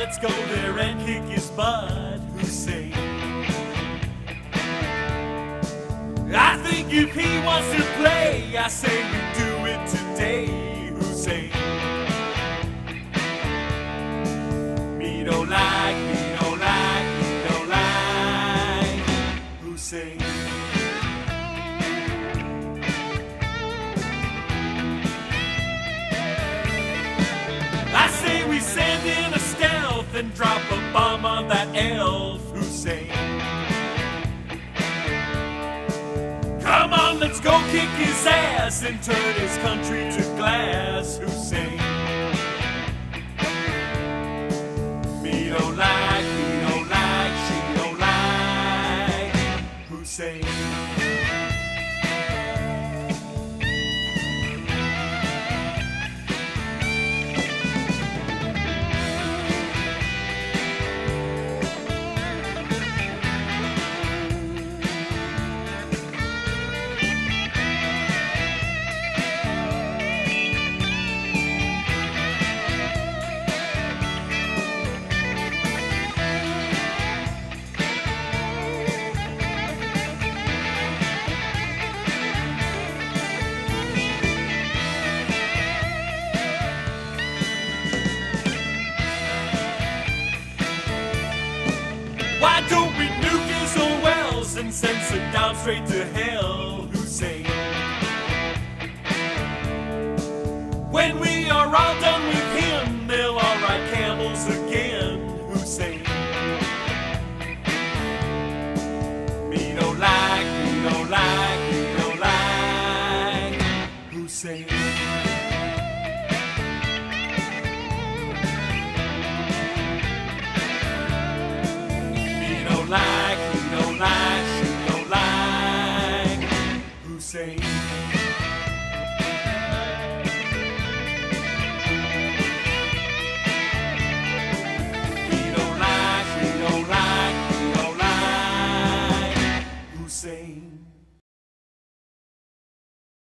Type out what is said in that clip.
let's go there and kick his butt, Hussain. I think if he wants to play, I say we do it today, Hussain. Me don't like, Hussain. I say we send in a stealth and drop a bomb on that elf, Hussain. Come on, let's go kick his ass and turn his country to glass, Hussain. Me don't like, she don't like, Hussain. Why don't we nuke his own wells and send Saddam straight to hell, Hussain? When we are all done with him, they'll all ride camels again, Hussain. Me don't like, Hussain. Like, she don't like, Hussain.